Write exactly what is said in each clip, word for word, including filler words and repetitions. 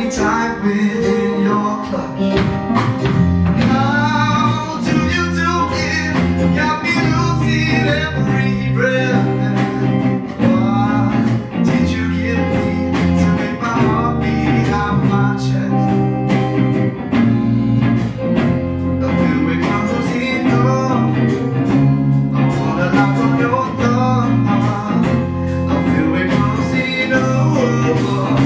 me tight within your clutch. How do you do it? Got me losing every breath. Why did you give me to make my heart beat out my chest? I feel we're closing up. I wanna lock on your door. I feel we're closing up.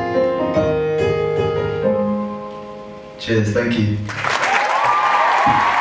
Cheers, thank you.